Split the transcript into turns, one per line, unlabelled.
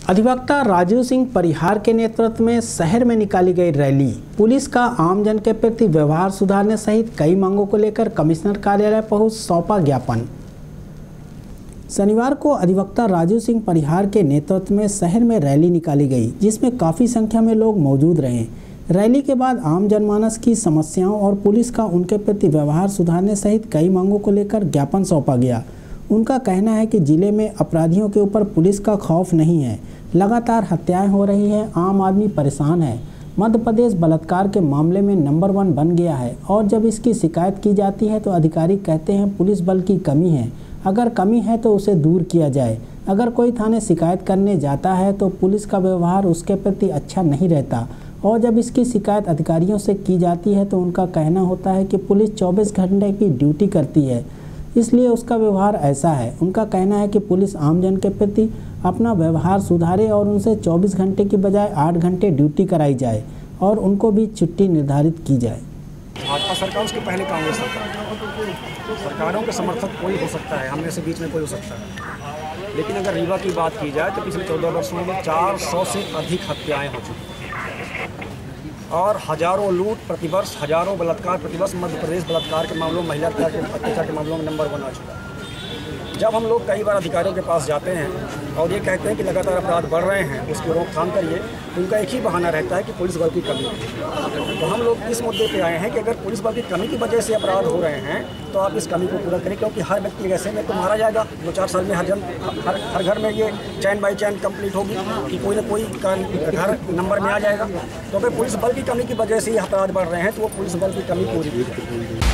अधिवक्ता राजीव सिंह परिहार के नेतृत्व में शहर में निकाली गई रैली। पुलिस का आमजन के प्रति व्यवहार सुधारने सहित कई मांगों को लेकर कमिश्नर कार्यालय पहुंच सौंपा ज्ञापन। शनिवार को अधिवक्ता राजीव सिंह परिहार के नेतृत्व में शहर में रैली निकाली गई, जिसमें काफ़ी संख्या में लोग मौजूद रहे। रैली के बाद आम जनमानस की समस्याओं और पुलिस का उनके प्रति व्यवहार सुधारने सहित कई मांगों को लेकर ज्ञापन सौंपा गया। उनका कहना है कि जिले में अपराधियों के ऊपर पुलिस का खौफ नहीं है, लगातार हत्याएं हो रही हैं, आम आदमी परेशान है। मध्य प्रदेश बलात्कार के मामले में नंबर 1 बन गया है और जब इसकी शिकायत की जाती है तो अधिकारी कहते हैं पुलिस बल की कमी है। अगर कमी है तो उसे दूर किया जाए। अगर कोई थाने शिकायत करने जाता है तो पुलिस का व्यवहार उसके प्रति अच्छा नहीं रहता और जब इसकी शिकायत अधिकारियों से की जाती है तो उनका कहना होता है कि पुलिस 24 घंटे की ड्यूटी करती है, इसलिए उसका व्यवहार ऐसा है। उनका कहना है कि पुलिस आमजन के प्रति अपना व्यवहार सुधारे और उनसे 24 घंटे की बजाय 8 घंटे ड्यूटी कराई जाए और उनको भी छुट्टी निर्धारित की जाए।
भाजपा सरकार, उसके पहले कांग्रेस सरकार, सरकारों के समर्थक कोई हो सकता है, हम में से बीच में कोई हो सकता है, लेकिन अगर रीवा की बात की जाए तो पिछले 14 वर्षों में 400 से अधिक हत्याएं हो चुकी और हजारों लूट प्रतिवर्ष, हजारों बलात्कार प्रतिवर्ष। मध्य प्रदेश बलात्कार के मामलों में, महिला अत्याचार के मामलों में नंबर 1 आ चुका है। जब हम लोग कई बार अधिकारियों के पास जाते हैं और ये कहते हैं कि लगातार अपराध बढ़ रहे हैं, उसकी रोकथाम करिए, तो उनका एक ही बहाना रहता है कि पुलिस बल की कमी है। तो हम लोग इस मुद्दे पे आए हैं कि अगर पुलिस बल की कमी की वजह से अपराध हो रहे हैं तो आप इस कमी को पूरा करें, क्योंकि हर व्यक्ति ऐसे में तो मारा जाएगा। 2-4 साल में हर घर में ये चैन बाई चैन कंप्लीट होगी कि कोई ना कोई घर नंबर में आ जाएगा। तो अगर पुलिस बल की कमी की वजह से ये अपराध बढ़ रहे हैं तो वो पुलिस बल की कमी पूरी की जाए।